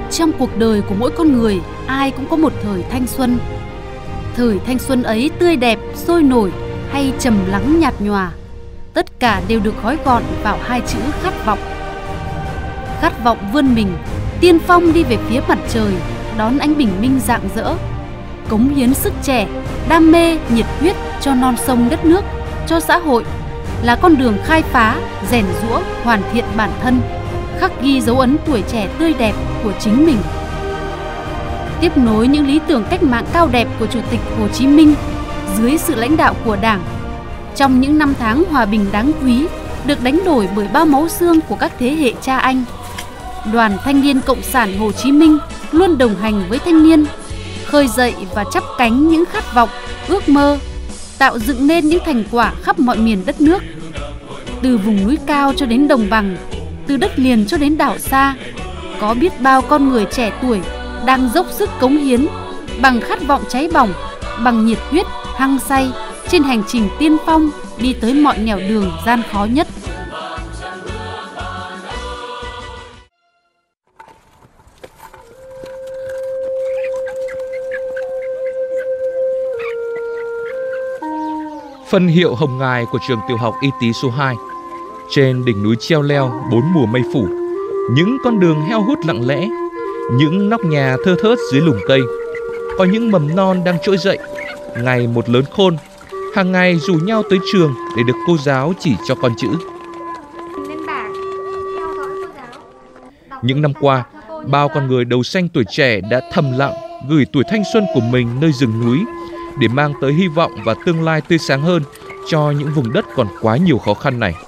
Trong cuộc đời của mỗi con người, ai cũng có một thời thanh xuân. Thời thanh xuân ấy tươi đẹp, sôi nổi hay trầm lắng nhạt nhòa, tất cả đều được gói gọn vào hai chữ khát vọng. Khát vọng vươn mình, tiên phong đi về phía mặt trời, đón ánh bình minh rạng rỡ. Cống hiến sức trẻ, đam mê, nhiệt huyết cho non sông đất nước, cho xã hội, là con đường khai phá, rèn giũa, hoàn thiện bản thân, khắc ghi dấu ấn tuổi trẻ tươi đẹp của chính mình. Tiếp nối những lý tưởng cách mạng cao đẹp của Chủ tịch Hồ Chí Minh dưới sự lãnh đạo của Đảng, trong những năm tháng hòa bình đáng quý được đánh đổi bởi bao máu xương của các thế hệ cha anh, Đoàn Thanh niên Cộng sản Hồ Chí Minh luôn đồng hành với thanh niên, khơi dậy và chắp cánh những khát vọng, ước mơ, tạo dựng nên những thành quả khắp mọi miền đất nước. Từ vùng núi cao cho đến đồng bằng, từ đất liền cho đến đảo xa, có biết bao con người trẻ tuổi đang dốc sức cống hiến bằng khát vọng cháy bỏng, bằng nhiệt huyết hăng say trên hành trình tiên phong đi tới mọi nẻo đường gian khó nhất. Phân hiệu hồng ngài của trường tiểu học Y Tý số 2. Trên đỉnh núi treo leo 4 mùa mây phủ, những con đường heo hút lặng lẽ, những nóc nhà thưa thớt dưới lùm cây. Có những mầm non đang trỗi dậy, ngày một lớn khôn, hàng ngày rủ nhau tới trường để được cô giáo chỉ cho con chữ. Những năm qua, bao con người đầu xanh tuổi trẻ đã thầm lặng gửi tuổi thanh xuân của mình nơi rừng núi để mang tới hy vọng và tương lai tươi sáng hơn cho những vùng đất còn quá nhiều khó khăn này.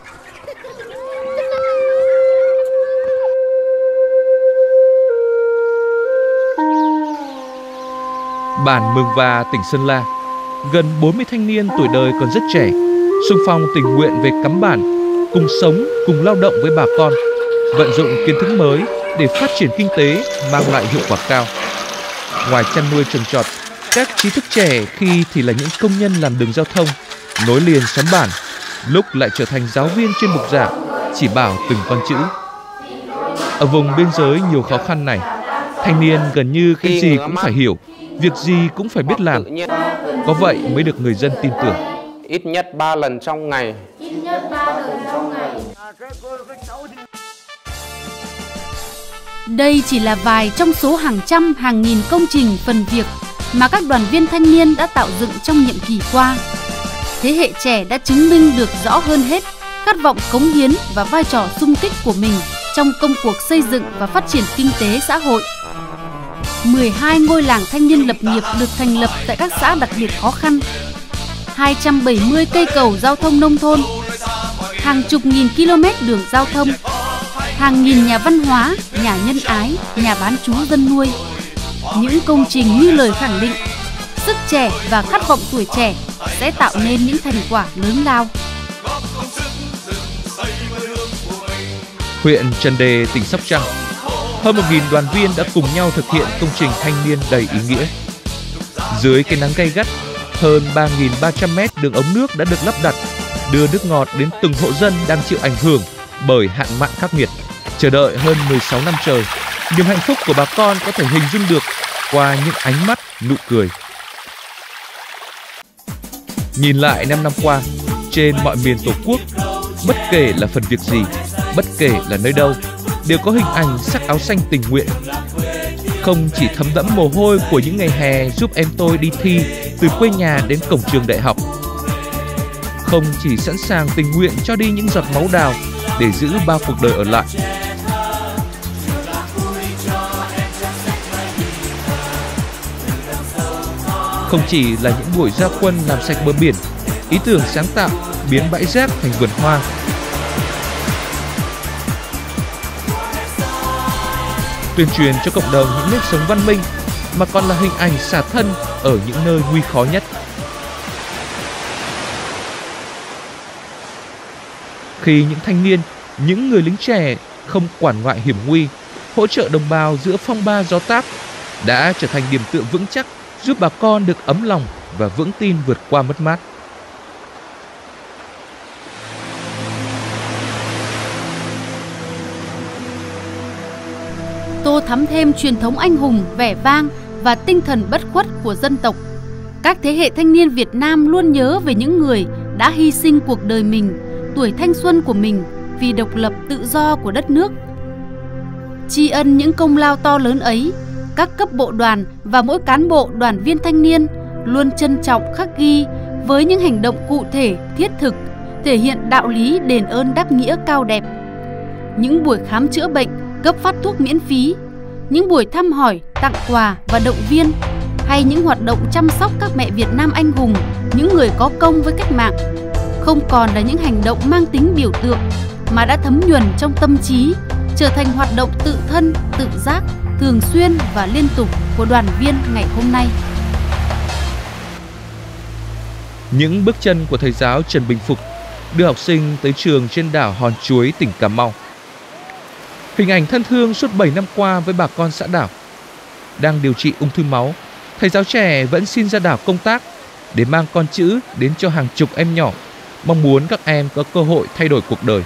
Bản Mường Và, tỉnh Sơn La, gần 40 thanh niên tuổi đời còn rất trẻ, xung phong tình nguyện về cắm bản, cùng sống, cùng lao động với bà con, vận dụng kiến thức mới để phát triển kinh tế mang lại hiệu quả cao. Ngoài chăn nuôi trồng trọt, các trí thức trẻ khi thì là những công nhân làm đường giao thông, nối liền xóm bản, lúc lại trở thành giáo viên trên bục giảng, chỉ bảo từng con chữ. Ở vùng biên giới nhiều khó khăn này, thanh niên gần như cái gì cũng phải hiểu, việc gì cũng phải biết làm. Có vậy mới được người dân tin tưởng. Ít nhất 3 lần trong ngày. Đây chỉ là vài trong số hàng trăm, hàng nghìn công trình phần việc mà các đoàn viên thanh niên đã tạo dựng trong nhiệm kỳ qua. Thế hệ trẻ đã chứng minh được rõ hơn hết khát vọng cống hiến và vai trò xung kích của mình trong công cuộc xây dựng và phát triển kinh tế xã hội. 12 ngôi làng thanh niên lập nghiệp được thành lập tại các xã đặc biệt khó khăn, 270 cây cầu giao thông nông thôn, hàng chục nghìn km đường giao thông, hàng nghìn nhà văn hóa, nhà nhân ái, nhà bán trú dân nuôi. Những công trình như lời khẳng định, sức trẻ và khát vọng tuổi trẻ sẽ tạo nên những thành quả lớn lao. Huyện Trần Đề, tỉnh Sóc Trăng, hơn 1.000 đoàn viên đã cùng nhau thực hiện công trình thanh niên đầy ý nghĩa. Dưới cái nắng gay gắt, hơn 3.300 mét đường ống nước đã được lắp đặt, đưa nước ngọt đến từng hộ dân đang chịu ảnh hưởng bởi hạn mặn khắc nghiệt. Chờ đợi hơn 16 năm trời, niềm hạnh phúc của bà con có thể hình dung được qua những ánh mắt, nụ cười. Nhìn lại 5 năm qua, trên mọi miền Tổ quốc, bất kể là phần việc gì, bất kể là nơi đâu, đều có hình ảnh sắc áo xanh tình nguyện. Không chỉ thấm đẫm mồ hôi của những ngày hè giúp em tôi đi thi từ quê nhà đến cổng trường đại học, không chỉ sẵn sàng tình nguyện cho đi những giọt máu đào để giữ bao cuộc đời ở lại. Không chỉ là những buổi ra quân làm sạch bờ biển, ý tưởng sáng tạo biến bãi rác thành vườn hoa. Tuyên truyền cho cộng đồng những nếp sống văn minh, mà còn là hình ảnh xả thân ở những nơi nguy khó nhất. Khi những thanh niên, những người lính trẻ không quản ngại hiểm nguy, hỗ trợ đồng bào giữa phong ba gió táp, đã trở thành điểm tựa vững chắc giúp bà con được ấm lòng và vững tin vượt qua mất mát. tô thắm thêm truyền thống anh hùng, vẻ vang và tinh thần bất khuất của dân tộc. Các thế hệ thanh niên Việt Nam luôn nhớ về những người đã hy sinh cuộc đời mình, tuổi thanh xuân của mình vì độc lập tự do của đất nước. Tri ân những công lao to lớn ấy, các cấp bộ đoàn và mỗi cán bộ đoàn viên thanh niên luôn trân trọng khắc ghi với những hành động cụ thể, thiết thực, thể hiện đạo lý đền ơn đáp nghĩa cao đẹp. Những buổi khám chữa bệnh, cấp phát thuốc miễn phí, những buổi thăm hỏi, tặng quà và động viên, hay những hoạt động chăm sóc các mẹ Việt Nam anh hùng, những người có công với cách mạng, không còn là những hành động mang tính biểu tượng mà đã thấm nhuần trong tâm trí, trở thành hoạt động tự thân, tự giác, thường xuyên và liên tục của đoàn viên ngày hôm nay. Những bước chân của thầy giáo Trần Bình Phục đưa học sinh tới trường trên đảo Hòn Chuối, tỉnh Cà Mau. Hình ảnh thân thương suốt 7 năm qua với bà con xã đảo. Đang điều trị ung thư máu, thầy giáo trẻ vẫn xin ra đảo công tác để mang con chữ đến cho hàng chục em nhỏ, mong muốn các em có cơ hội thay đổi cuộc đời.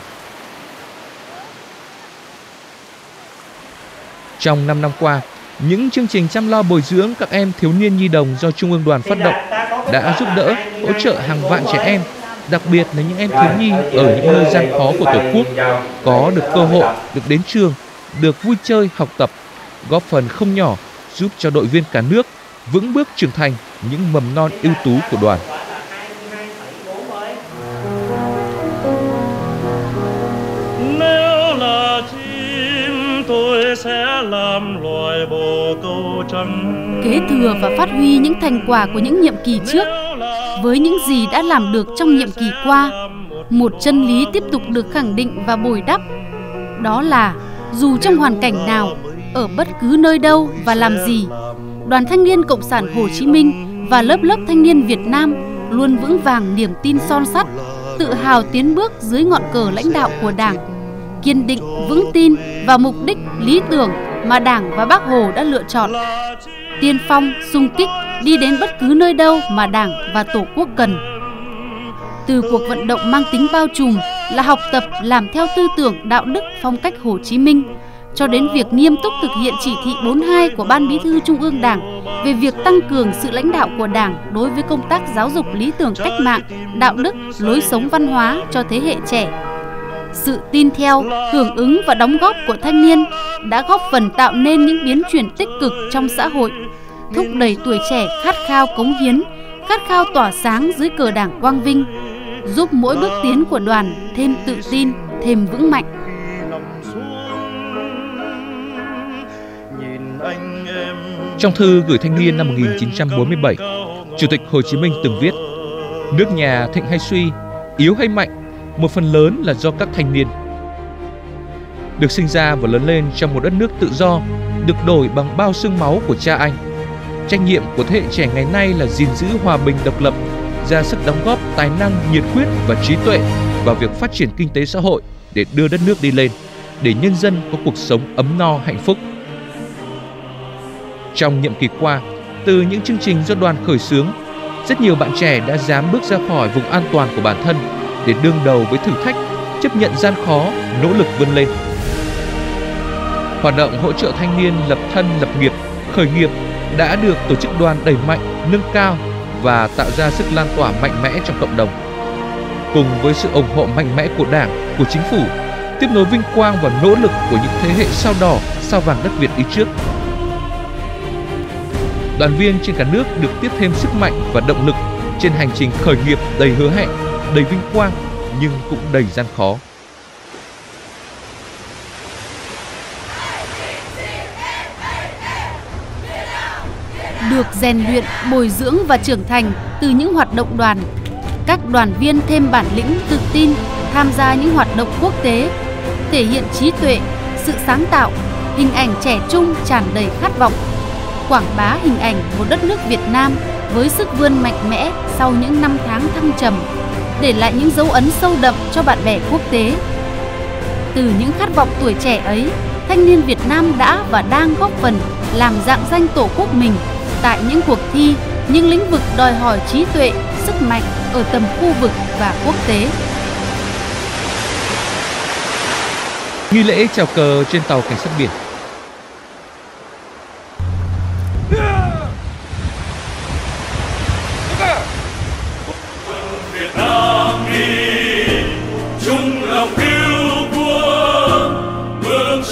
Trong 5 năm qua, những chương trình chăm lo bồi dưỡng các em thiếu niên nhi đồng do Trung ương Đoàn phát động đã giúp đỡ, hỗ trợ hàng vạn trẻ em, đặc biệt là những em thiếu nhi ở những nơi gian khó của Tổ quốc, có được cơ hội được đến trường, được vui chơi, học tập, góp phần không nhỏ giúp cho đội viên cả nước vững bước trưởng thành những mầm non ưu tú của đoàn. Nếu là chim tôi sẽ làm loài bồ câu trắng. Kế thừa và phát huy những thành quả của những nhiệm kỳ trước với những gì đã làm được trong nhiệm kỳ qua, một chân lý tiếp tục được khẳng định và bồi đắp. Đó là dù trong hoàn cảnh nào, ở bất cứ nơi đâu và làm gì, Đoàn Thanh niên Cộng sản Hồ Chí Minh và lớp thanh niên Việt Nam luôn vững vàng niềm tin son sắt, tự hào tiến bước dưới ngọn cờ lãnh đạo của Đảng, kiên định vững tin vào mục đích lý tưởng mà Đảng và Bác Hồ đã lựa chọn, tiên phong xung kích đi đến bất cứ nơi đâu mà Đảng và Tổ quốc cần. Từ cuộc vận động mang tính bao trùm là học tập làm theo tư tưởng đạo đức phong cách Hồ Chí Minh, cho đến việc nghiêm túc thực hiện chỉ thị 42 của Ban Bí thư Trung ương Đảng về việc tăng cường sự lãnh đạo của Đảng đối với công tác giáo dục lý tưởng cách mạng, đạo đức, lối sống văn hóa cho thế hệ trẻ. Sự tin theo, hưởng ứng và đóng góp của thanh niên đã góp phần tạo nên những biến chuyển tích cực trong xã hội, thúc đẩy tuổi trẻ khát khao cống hiến, khát khao tỏa sáng dưới cờ Đảng quang vinh, giúp mỗi bước tiến của đoàn thêm tự tin, thêm vững mạnh. Trong thư gửi thanh niên năm 1947, Chủ tịch Hồ Chí Minh từng viết: nước nhà thịnh hay suy, yếu hay mạnh, một phần lớn là do các thanh niên. Được sinh ra và lớn lên trong một đất nước tự do, được đổi bằng bao xương máu của cha anh, trách nhiệm của thế hệ trẻ ngày nay là gìn giữ hòa bình độc lập, ra sức đóng góp tài năng, nhiệt huyết và trí tuệ vào việc phát triển kinh tế xã hội để đưa đất nước đi lên, để nhân dân có cuộc sống ấm no hạnh phúc. Trong nhiệm kỳ qua, từ những chương trình do đoàn khởi xướng, rất nhiều bạn trẻ đã dám bước ra khỏi vùng an toàn của bản thân để đương đầu với thử thách, chấp nhận gian khó, nỗ lực vươn lên. Hoạt động hỗ trợ thanh niên lập thân, lập nghiệp, khởi nghiệp đã được tổ chức đoàn đẩy mạnh, nâng cao và tạo ra sức lan tỏa mạnh mẽ trong cộng đồng. Cùng với sự ủng hộ mạnh mẽ của Đảng, của Chính phủ, tiếp nối vinh quang và nỗ lực của những thế hệ sao đỏ, sao vàng đất Việt đi trước, đoàn viên trên cả nước được tiếp thêm sức mạnh và động lực trên hành trình khởi nghiệp đầy hứa hẹn, đầy vinh quang nhưng cũng đầy gian khó. Được rèn luyện, bồi dưỡng và trưởng thành từ những hoạt động đoàn, các đoàn viên thêm bản lĩnh, tự tin tham gia những hoạt động quốc tế, thể hiện trí tuệ, sự sáng tạo, hình ảnh trẻ trung tràn đầy khát vọng, quảng bá hình ảnh một đất nước Việt Nam với sức vươn mạnh mẽ sau những năm tháng thăng trầm, để lại những dấu ấn sâu đậm cho bạn bè quốc tế. Từ những khát vọng tuổi trẻ ấy, thanh niên Việt Nam đã và đang góp phần làm rạng danh Tổ quốc mình tại những cuộc thi, những lĩnh vực đòi hỏi trí tuệ, sức mạnh ở tầm khu vực và quốc tế. Nghi lễ chào cờ trên tàu cảnh sát biển.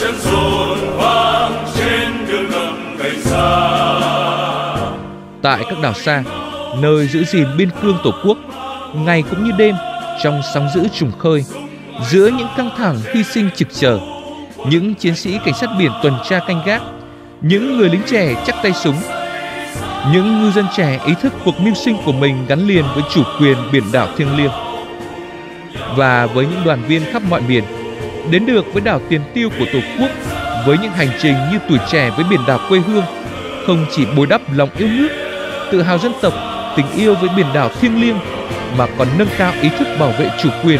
chân rộn vang trên đường ngầm gạch xa. Tại các đảo xa, nơi giữ gìn biên cương Tổ quốc, ngày cũng như đêm trong sóng dữ trùng khơi, giữa những căng thẳng hy sinh trực chờ, những chiến sĩ cảnh sát biển tuần tra canh gác, những người lính trẻ chắc tay súng, những ngư dân trẻ ý thức cuộc mưu sinh của mình gắn liền với chủ quyền biển đảo thiêng liêng. Và với những đoàn viên khắp mọi miền, đến được với đảo tiền tiêu của Tổ quốc, với những hành trình như Tuổi Trẻ với biển đảo quê hương, không chỉ bồi đắp lòng yêu nước, tự hào dân tộc, tình yêu với biển đảo thiêng liêng, mà còn nâng cao ý thức bảo vệ chủ quyền,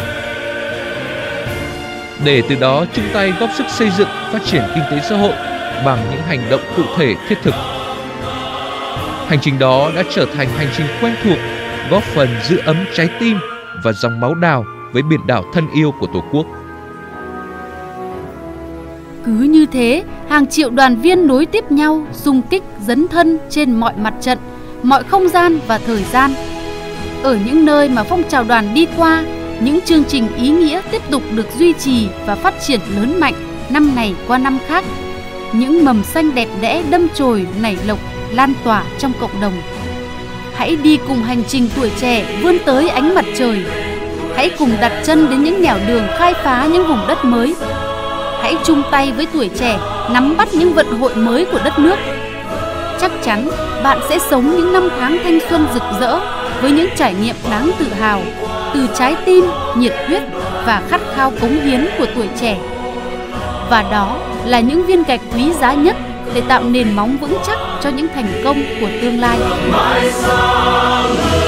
để từ đó chung tay góp sức xây dựng, phát triển kinh tế xã hội bằng những hành động cụ thể thiết thực. Hành trình đó đã trở thành hành trình quen thuộc, góp phần giữ ấm trái tim và dòng máu đào với biển đảo thân yêu của Tổ quốc. Cứ như thế, hàng triệu đoàn viên nối tiếp nhau, xung kích, dấn thân trên mọi mặt trận, mọi không gian và thời gian. Ở những nơi mà phong trào đoàn đi qua, những chương trình ý nghĩa tiếp tục được duy trì và phát triển lớn mạnh năm này qua năm khác. Những mầm xanh đẹp đẽ đâm chồi nảy lộc, lan tỏa trong cộng đồng. Hãy đi cùng hành trình tuổi trẻ vươn tới ánh mặt trời. Hãy cùng đặt chân đến những nẻo đường khai phá những vùng đất mới. Hãy chung tay với tuổi trẻ nắm bắt những vận hội mới của đất nước. Chắc chắn bạn sẽ sống những năm tháng thanh xuân rực rỡ với những trải nghiệm đáng tự hào từ trái tim, nhiệt huyết và khát khao cống hiến của tuổi trẻ. Và đó là những viên gạch quý giá nhất để tạo nền móng vững chắc cho những thành công của tương lai.